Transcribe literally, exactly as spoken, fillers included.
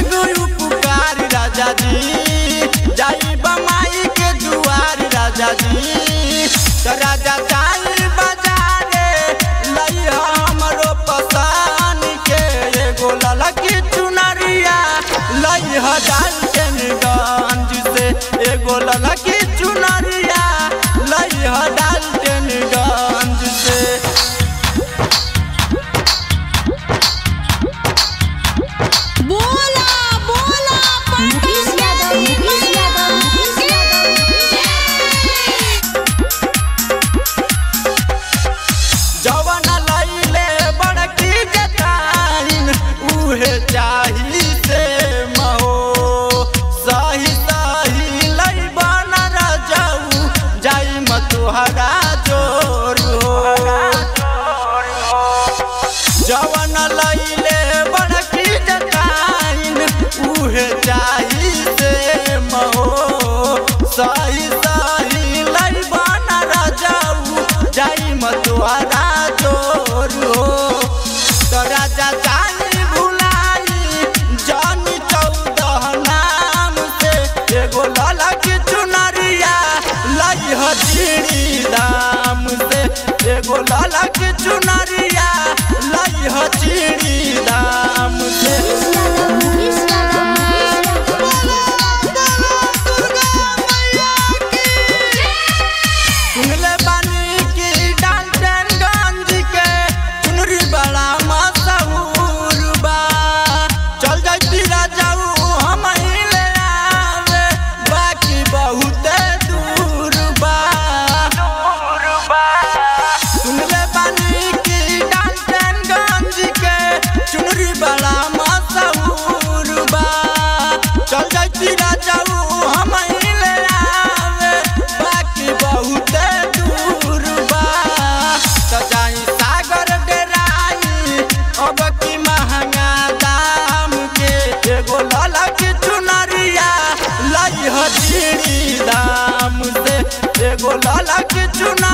गई पुकार राजा जी जाई बमाई के दुआर राजा जी तो राजा जाई बाजारे लई हमरो पसान के एगो ललकी चुनरिया लई हजार गंज से एगो ललकी चुनरिया लई हजार गंज से बोला बोला मुकेश यादव मुकेश यादव मुकेश यादव जवान लईले बड़की जताइन उहे चाही से महो सही सही लई बन रजाऊ जाई मतुहरा जोर हो जवान लईले बड़की जताइन उहे चाही से महो सही सही लई बन रजाऊ जाई मतुहरा जोर हो तो राजा जाई भुलाई जानी चौदह नाम से एगो ललकी चुनरिया लई हजीरी दाम से एगो ललकी चुनरिया लई हजीरी दाम से मुकेश यादव सुनले बानी की डाल्टनगंज के चुनरी बड़ा मशहूर बा चल जाती राजाऊ हम ही ले आवे बाकी बहुत दूर बा सुनले बानी की डाल्टनगंज के चुनरी बड़ा मशहूर बा चल जाती राजाऊ हम ही ले आवे बाकी बहुत दूर बा तो जाई सागर डेराई अब की महंगा दाम के एगो ललकी चुनरिया लई हजीरी दाम से एगो ललकी चुनरिया